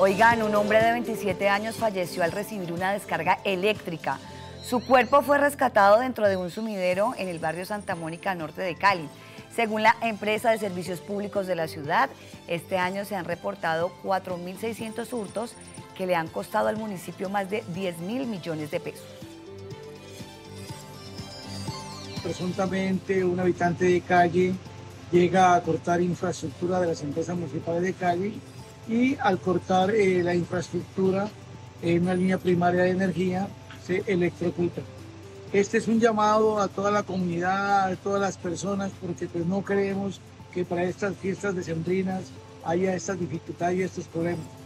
Oigan, un hombre de 27 años falleció al recibir una descarga eléctrica. Su cuerpo fue rescatado dentro de un sumidero en el barrio Santa Mónica Norte de Cali. Según la empresa de servicios públicos de la ciudad, este año se han reportado 4.600 hurtos que le han costado al municipio más de 10.000 millones de pesos. Presuntamente un habitante de Cali llega a cortar infraestructura de las empresas municipales de Cali y al cortar la infraestructura en una línea primaria de energía se electrocuta. Este es un llamado a toda la comunidad, a todas las personas, porque pues no creemos que para estas fiestas decembrinas haya estas dificultades y estos problemas.